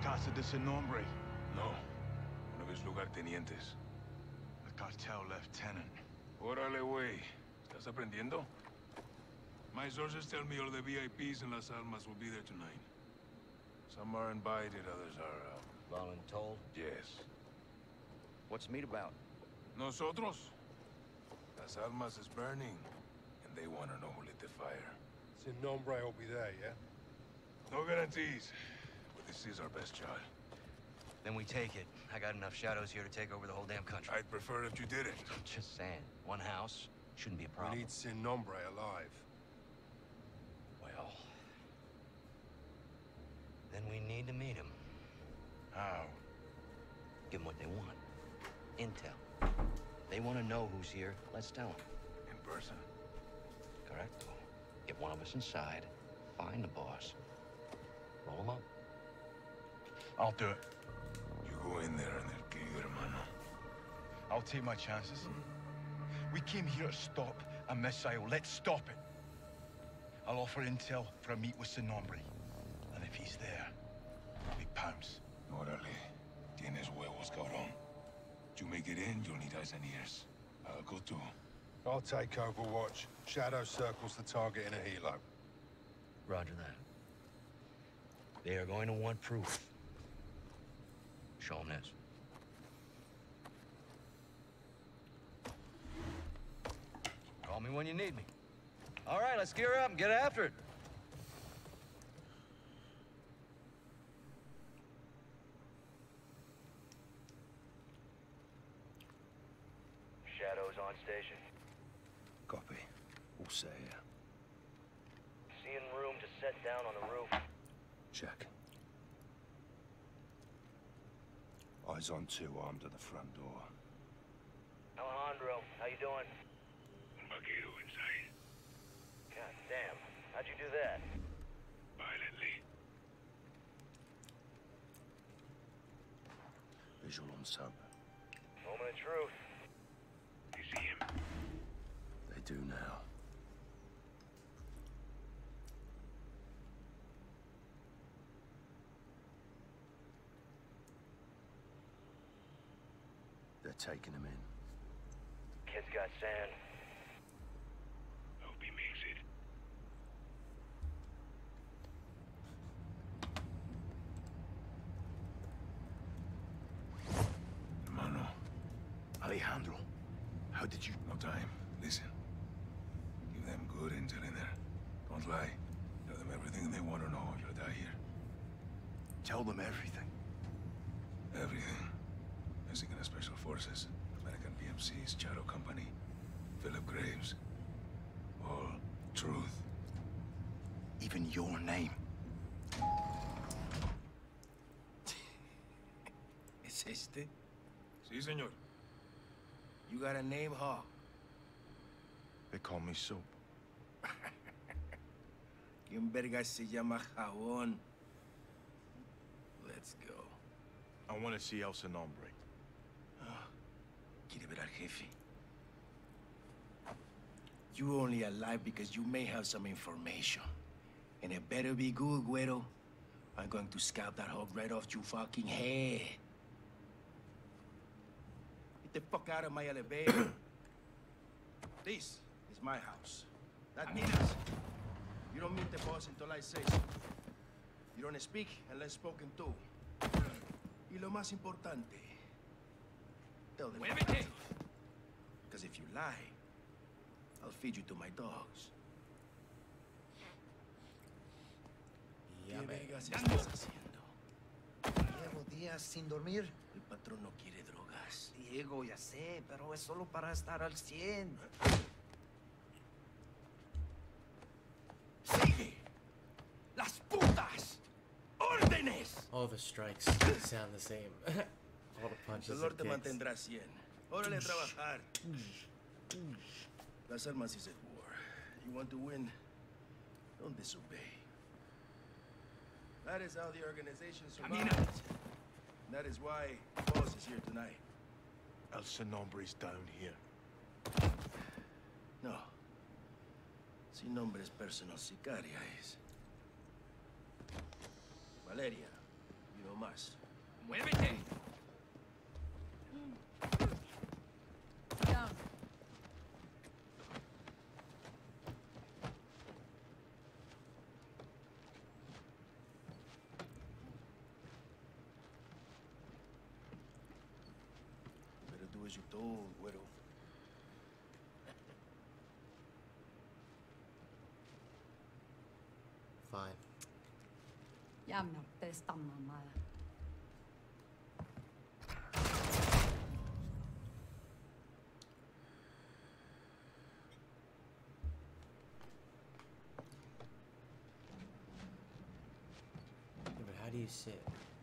Casa de Sin Nombre. No. Uno de mis lugartenientes. The cartel lieutenant. Órale, güey. ¿Estás aprendiendo? My sources tell me all the VIPs in Las Almas will be there tonight. Some are invited, others are, Voluntold? yes. What's the meet about? Nosotros? Las Almas is burning, and they want to know who lit the fire. Sin Nombre will be there, yeah? No guarantees, but this is our best shot. Then we take it. I got enough shadows here to take over the whole damn country. I'd prefer if you didn't. Just saying. One house shouldn't be a We problem. need Sin Nombre alive. Well... then we need to meet him. How? Give them what they want. Intel. They want to know who's here. Let's tell them. In person. Correct? Get one of us inside. Find the boss. Roll him up. I'll do it. You go in there and they'll kill you, hermano. I'll take my chances. We came here to stop a missile. Let's stop it. I'll offer intel for a meet with Sin Nombre. And if he's there, we pounce. Órale. Tienes huevos, cabrón. You make it in, you'll need eyes and ears. I'll go too. I'll take Overwatch. Shadow circles the target in a helo. Roger that. They are going to want proof. Show them this. Call me when you need me. All right, let's gear up and get after it. Shadows on station. Copy. All set here. Seeing room to set down on the roof. Check. Eyes on two armed at the front door. Alejandro, how you doing? Vaquero inside. God damn. How'd you do that? Violently. Visual on sub. Moment of truth. You see him? They do now. They're taking him in. Kid's got sand. Hope he makes it. Hermano. Alejandro, how did you... No time. Listen. Give them good intel in there. Don't lie. Tell them everything they want to know. You'll die here. Tell them everything. Everything. Mexican Special Forces, American PMCs, Shadow Company, Philip Graves. All truth. Even your name. ¿Es este? Sí, señor. You got a name, huh? They call me Soap. ¿Quién verga se llama Jabón? Let's go. I want to see El Sin Nombre. Quiere ver al jefe. You only alive because you may have some information. And it better be good, Güero. I'm going to scalp that hog right off your fucking head. Get the fuck out of my elevator. This is my house. That means you don't meet the boss until I say so. You don't speak unless spoken to. Y lo más importante, tell them. Because if you lie, I'll feed you to my dogs. Ya ¿Qué me... vergas estás haciendo? Llevo días sin dormir. El patrón no quiere drogas. Diego, ya sé, pero es solo para estar al 100. ¡Sigue! ¡Las putas! ¡Órdenes! All the strikes sound the same. All the punches El dolor and te kicks. mantendrá 100. Órale a trabajar. Las Almas is at war. You want to win? Don't disobey. That is how the organization survives. That is why the boss is here tonight. El Sin Nombre's down here. No. Sin Nombre's personal sicaria is. Valeria, you don't más. ¡Muévete! Down. Better do as you told, güero. Fine. Ya me harté de esta mamada. Yeah, but how do you sit?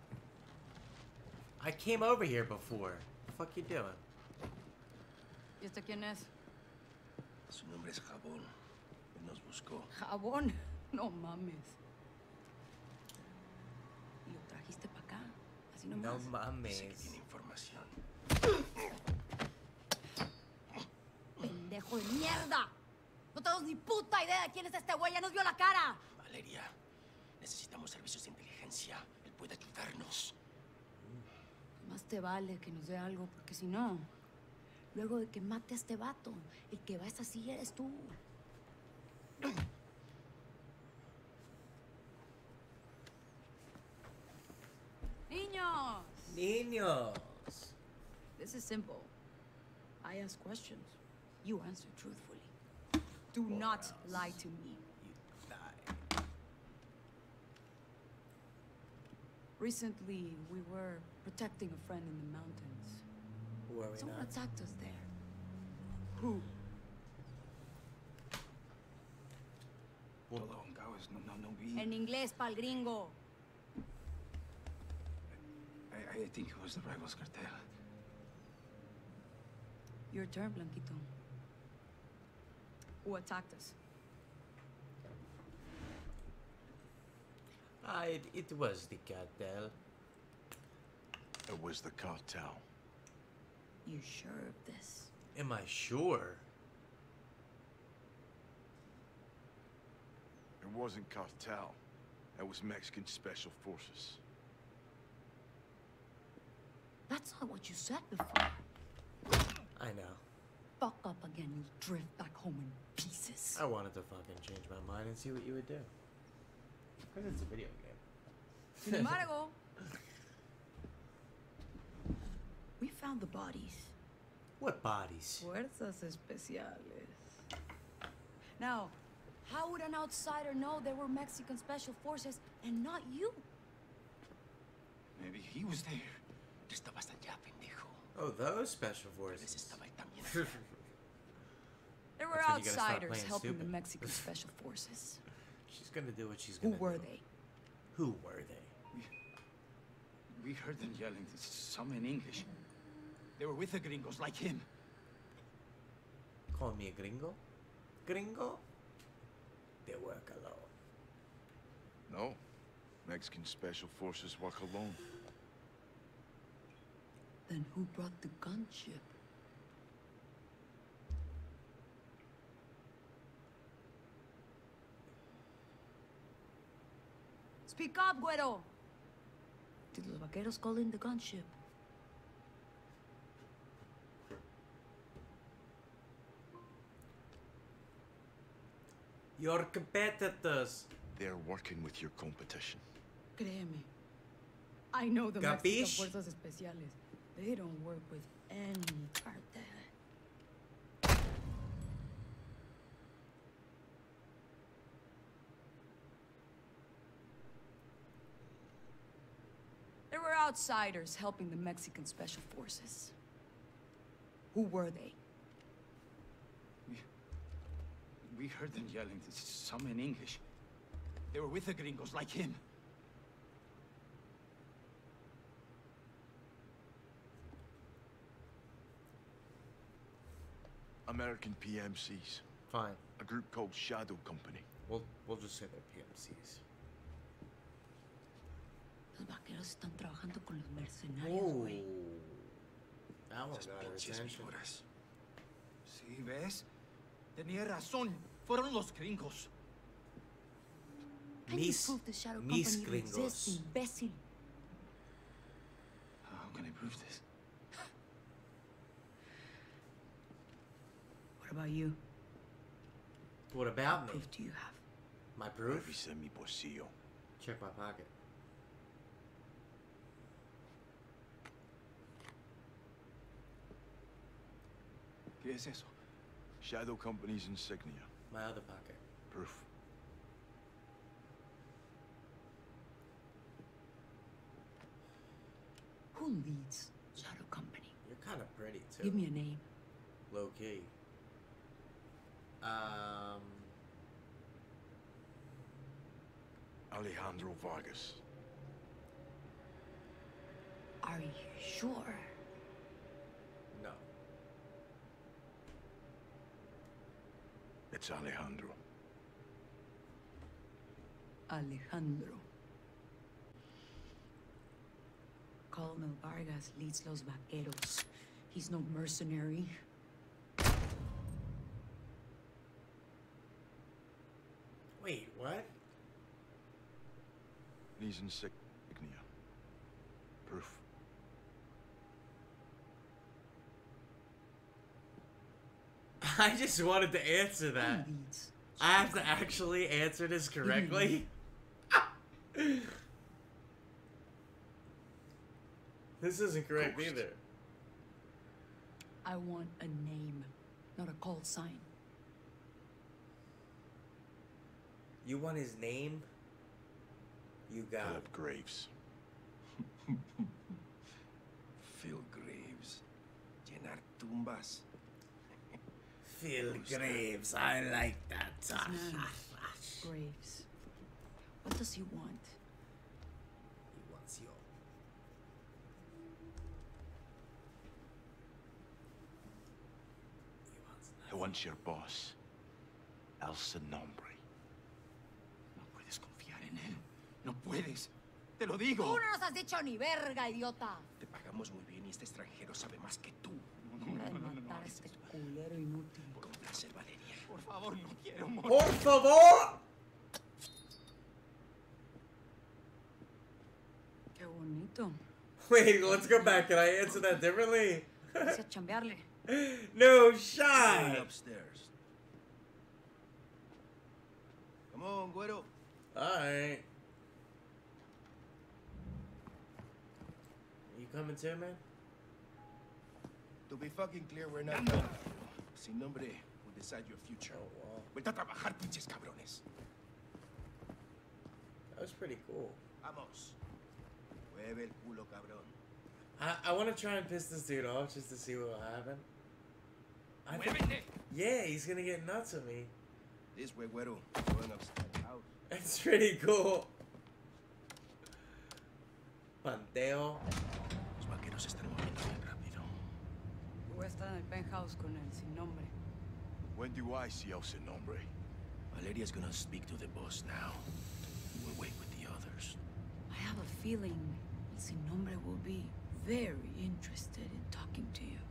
I came over here before. The fuck you doing? ¿Y este quién es? Su nombre es Jabón. Él nos buscó. Jabón. No mames. ¿Y lo trajiste para acá? Así No nomás. Dice que mames. tiene información. ¡Pendejo de mierda! No tenemos ni puta idea de quién es este güey. Ya nos vio la cara. Valeria, necesitamos servicios de inteligencia. Él puede ayudarnos. Más te vale que nos dé algo, porque si no, luego de que mate a este vato, el que va a esa silla eres tú. Niños! Niños. This is simple. I ask questions. You answer truthfully. Do not lie to me. You lie. Recently, we were protecting a friend in the mountains. Who are we Someone not? attacked us there. Who? Todo un caos. No vi. En inglés, pa'l gringo. I think it was the Rivals Cartel. Your turn, Blanquito. Who attacked us? It was the cartel. It was the cartel. You sure of this? Am I sure? It wasn't cartel. It was Mexican Special Forces. That's not what you said before. I know. Fuck up again, you'll drift back home in pieces. I wanted to fucking change my mind and see what you would do. Because it's a video game. Sin embargo, we found the bodies. What bodies? Fuerzas especiales. Now, how would an outsider know they were Mexican Special Forces and not you? Maybe he was there. Estabas allá, pendejo. Oh, those special Tal vez forces. estaba él también. There were That's when you gotta stop outsiders playing helping the stupid. Mexican Special Forces. She's gonna do what she's Who gonna do. were they? Who were they? We heard them yelling, some in English. They were with the gringos, like him. Call me a gringo? Gringo? They work alone. No. Mexican Special Forces work alone. Then who brought the gunship? Speak up, güero! Did los vaqueros call in the gunship? Your competitors. They're working with your competition. Créeme. I know the Mexican Capiche? Fuerzas Especiales. They don't work with any cartel. There were outsiders helping the Mexican Special Forces. Who were they? We heard them yelling, some in English. They were with the gringos, like him. American PMCs. Fine. A group called Shadow Company. We'll just say they're PMCs. Los vaqueros están trabajando con los mercenarios, güey. That one Esas got her pinches attention. víboras. ¿Sí, ves? Tenía razón. Fueron los gringos. Can you Mis- prove the Shadow mis Company exists, gringos. imbécil? prove this. What about you? What about me? Proof do you have? My proof? Revisa mi bolsillo. Check my pocket. ¿Qué es eso? Shadow Company's insignia. My other pocket. Proof. Who leads Shadow Company? You're kind of pretty too. Give me a name. Low key. Alejandro Vargas. Are you sure? No. It's Alejandro. Alejandro. Colonel Vargas leads Los Vaqueros. He's no mercenary. Wait, what? His insignia. Proof. I just wanted to answer that. Who leads? I have to actually answer this correctly. This isn't correct Ghost. either. I want a name, not a call sign. You want his name? You got Philip Graves. Phil Graves. Llenar tumbas. Phil Graves. I like that. His name, Graves. What does he want? He wants you. He wants your boss. El Sin Nombre. No puedes confiar en él. No puedes. Te lo digo. Tú no nos has dicho ni verga, idiota. Te pagamos muy bien y este extranjero sabe más que tú. Hora de matar a este culero inútil. Con placer, Valeria. Por favor, no quiero morir. Por favor! Qué bonito. Wait, let's go back. Can I answer that differently? Vamos a chambearle. No Going shot! upstairs. Come on, güero. Alright. You coming too, man? To be fucking clear, we're not done. Sin Nombre will decide your future. Oh, wow. Vuelta a trabajar, pinches cabrones. That was pretty cool. Vamos. Mueve el culo, cabrón. I want to try and piss this dude off just to see what will happen. I think, Muévete. yeah, he's gonna get nuts at me. This way, güero. Going upstairs. Out. It's pretty cool. Panteo. Los vaqueros se están moviendo bien rápido. Voy a estar en el penthouse con él, sin nombre. When do I see El Sin Nombre? Valeria's gonna speak to the boss now. We'll wait with the others. I have a feeling El Sin Nombre will be very interested in talking to you.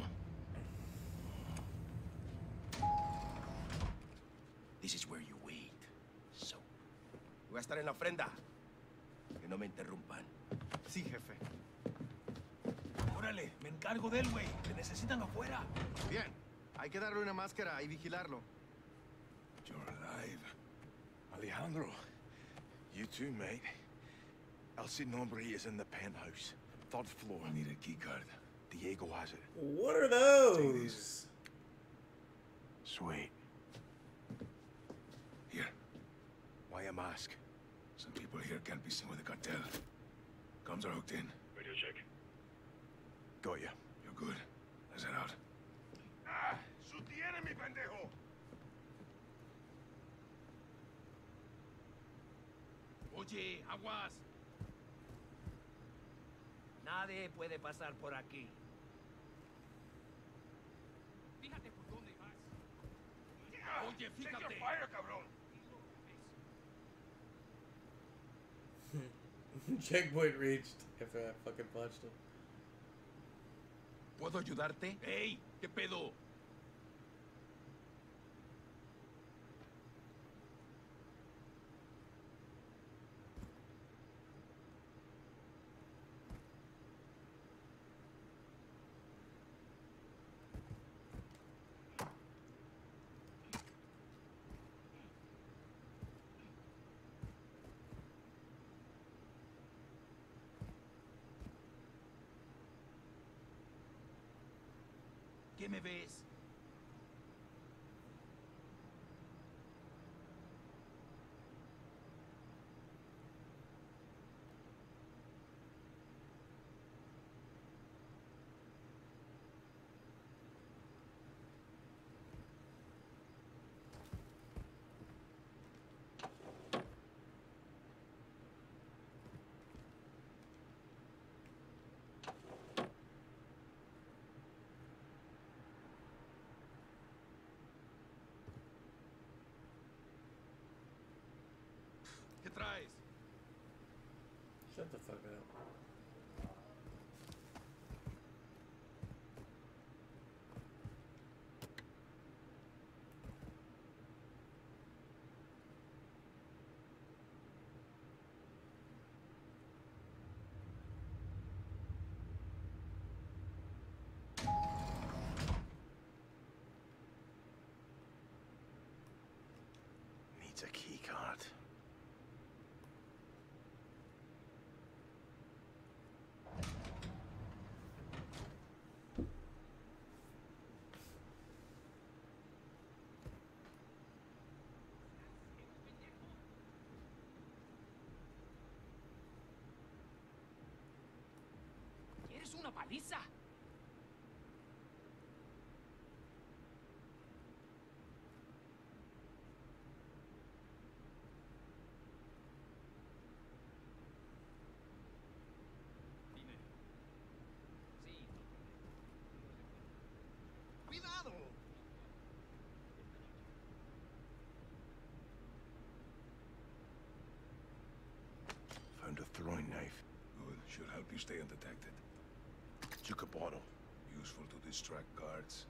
This is where you wait. So. Voy a estar en la ofrenda. Que no me interrumpan. Sí, jefe. Órale, me encargo de él, güey. Te necesitan afuera. Bien. Hay que darle una máscara y vigilarlo. You're alive. Alejandro. You too, mate. El Sin Nombre is in the penthouse. Third floor. I need a key card. Diego has it. What are those? Sweet. Here. Why a mask? Some people here can't be seen with the cartel. Comms are hooked in. Radio check. Got you. You're good. Let's head out. Ah! Sostiene mi pendejo! Oye, aguas. Nadie puede pasar por aquí. Fíjate por dónde vas. Oye, fíjate. Fire, cabrón! Checkpoint reached. If I fucking punched him. ¿Puedo ayudarte? ¡Ey! ¿Qué pedo? ¿Qué me ves? ¿Qué traes? Shut the fuck up. Needs a key card. ¿Quieres una paliza? Dime. Sí. ¡Cuidado! Found a throwing knife. Good. Should help you stay undetected. Took a bottle. Useful to distract guards.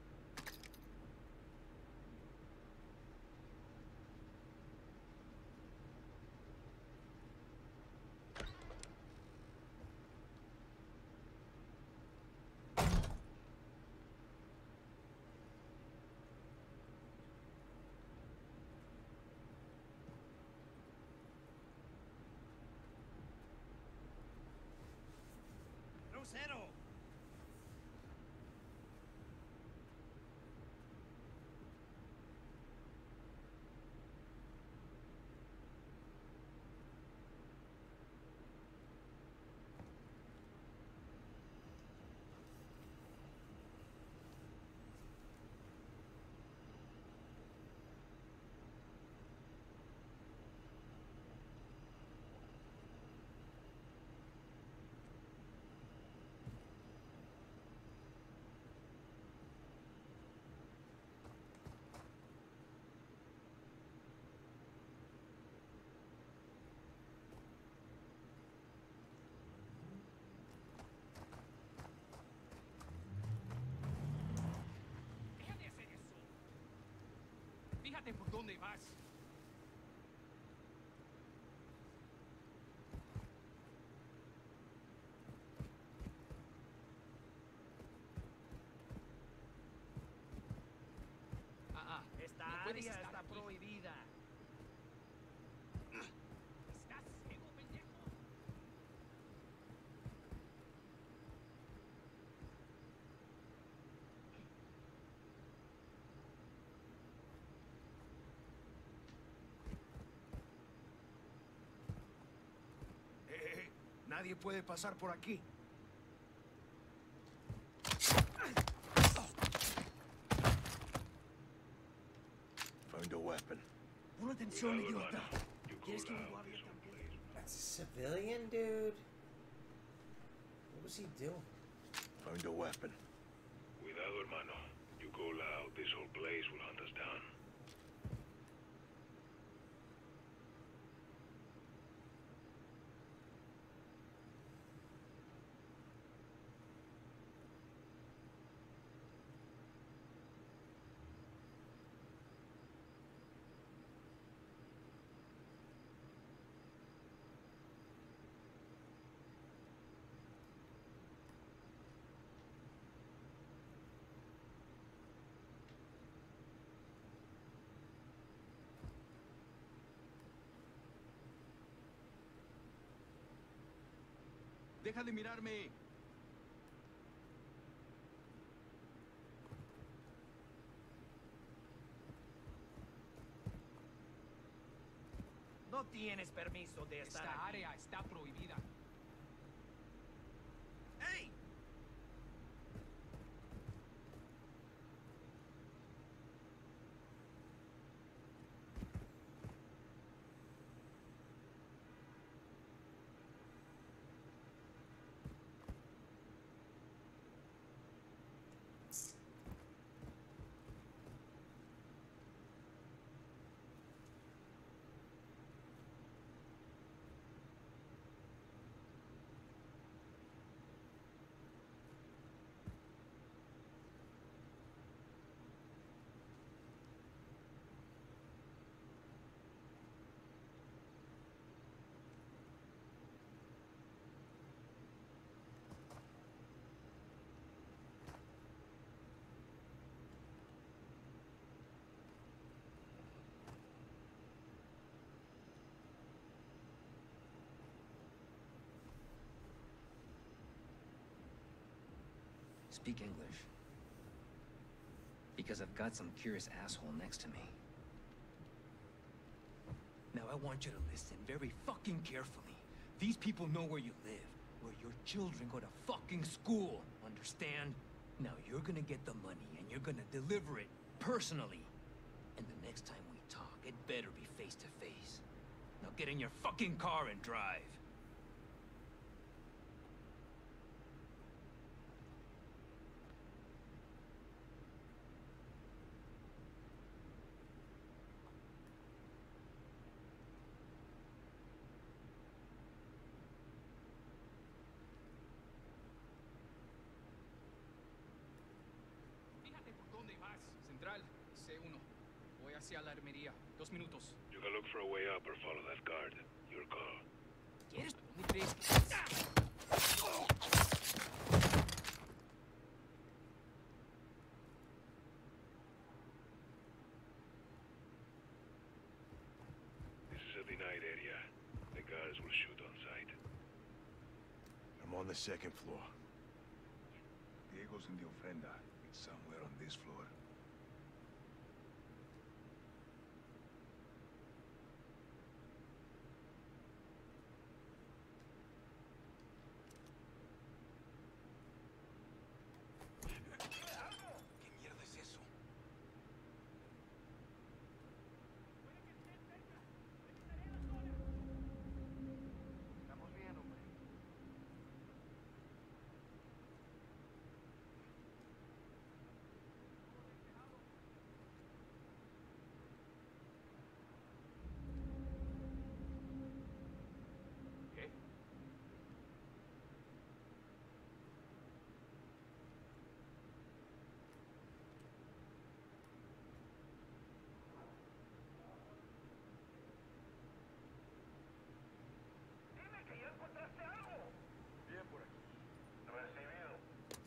¡Crucero! Deja de hacer eso. Fíjate por dónde vas. Esta no puedes área estar está aquí. prohibida. ¿Estás ciego, pendejo? Nadie puede pasar por aquí. Found a weapon. Pon atención, idiota. ¿Quieres que un guardia también? That's a civilian, dude. What was he doing? Found a weapon. Cuidado, hermano. You go loud, this whole place will hunt us down. Deja de mirarme. tienes permiso de estar Esta aquí. área está prohibida. ¡Ey! Speak English. Because I've got some curious asshole next to me. Now I want you to listen very fucking carefully. These people know where you live, where your children go to fucking school, understand? Now you're gonna get the money and you're gonna deliver it personally. And the next time we talk, it better be face to face. Now get in your fucking car and drive. Fíjate por dónde vas. Central, C1. Voy hacia la armería. 2 minutos. You can look for a way up or follow that guard. Your call. ¿Quieres? ¿Dónde crees que...? This is a denied area. The guards will shoot on sight. I'm on the second floor. Diego's in the ofrenda. It's somewhere on this floor. ¿Qué mierda es eso? Estamos bien, hombre. ¿Qué? Bien por aquí. Recibido.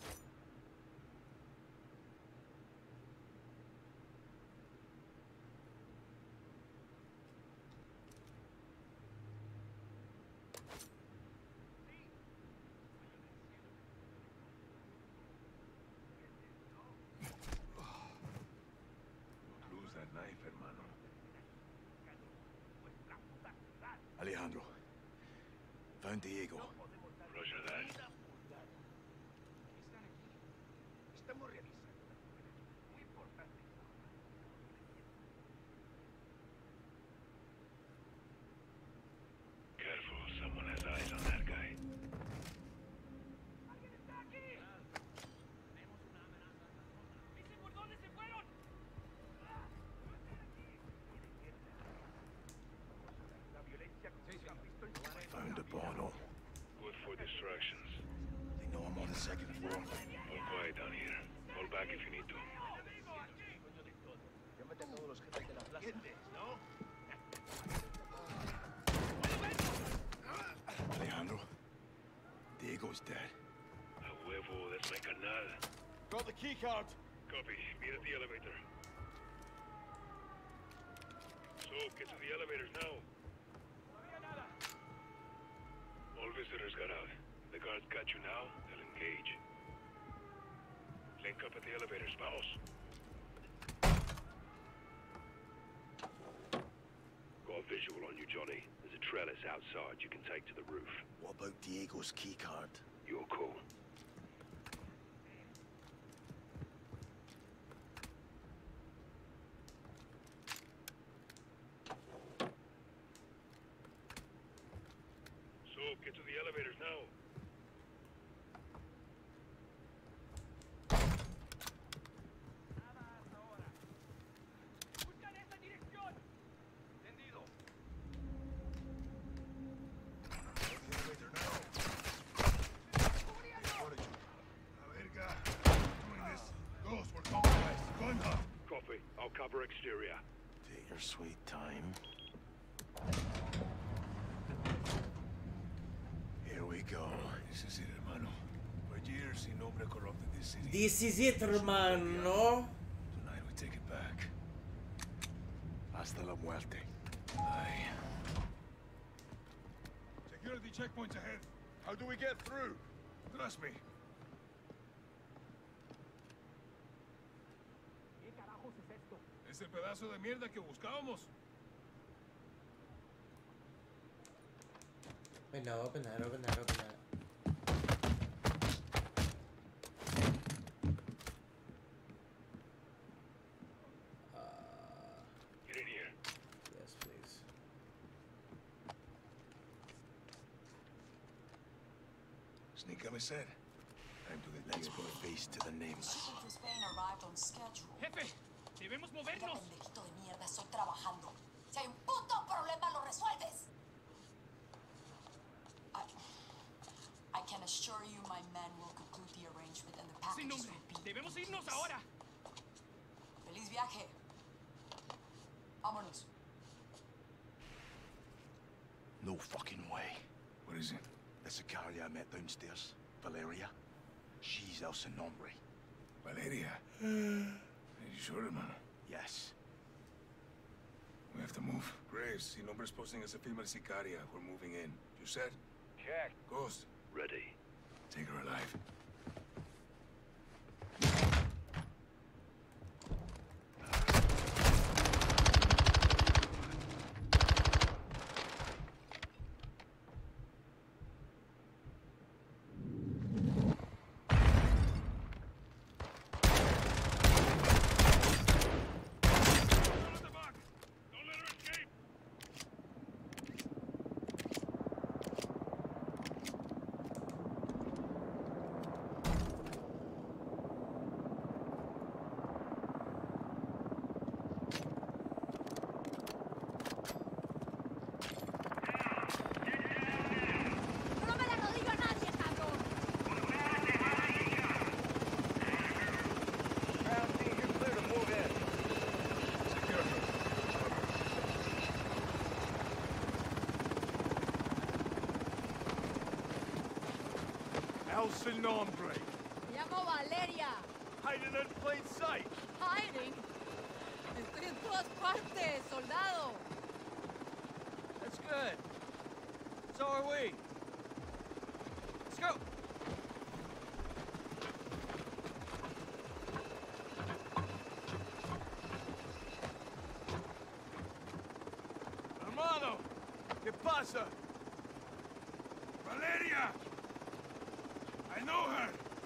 Don't lose that knife, hermano. Alejandro. Found Diego. Roger that. Están aquí. Estamos revisando. Muy importante. Careful, someone has eyes on that guy. ¡Alguien está aquí! Tenemos una amenaza en la zona. ¡Dicen por dónde se fueron! La violencia con que han visto en Found a Bono. Good for distractions. They know I'm on the second floor. All quiet down here. Fall back if you need to. Llámate a todos los jefes de la plaza. ¿No? Alejandro. Diego's dead. A huevo, that's my carnal. Got the key card. Copy. Meet at the elevator. So, get to the elevators now. All visitors got out. The guards got you now, they'll engage. Link up at the elevators, vamos. Got a visual on you, Johnny. trellis outside you can take to the roof. What about Diego's keycard? Your call. So, get to the elevators now. Copy. I'll cover exterior. Take your sweet time. Here we go. This is it, hermano. For years, the nombre corrupted this city. This is it, hermano. Tonight we take it back. Hasta la muerte. Aye. Security checkpoints ahead. How do we get through? Trust me. Es el pedazo de mierda que buscábamos. Wait, no, open that, open that, open that. Get in here. Yes, please. Sneak said. Time to get Let's put a face to the nameless. Shipping to Spain arrived on schedule. Jefe, debemos Mira, movernos. pendejito de mierda, estoy trabajando. Si hay un puto problema, lo resuelves. I can assure you my men will conclude the arrangement and the Sin packages nombre. will be... Debemos irnos ahora. ¡Feliz viaje! Vámonos. No fucking way. What is it? The Sicaria I met downstairs, Valeria. She's El Nombre. Valeria. Are you sure, hermano? Yes. We have to move. Graves, si nombre's posting as a female Sicaria. We're moving in. You said? Check. Ghost. Ready. Take her alive. El Nombre. Me llamo Valeria. Hiding in plain sight. Hiding. Estoy en todas partes, soldado. That's good. So are we. Let's go. Hermano, ¿qué pasa? Valeria! I know her!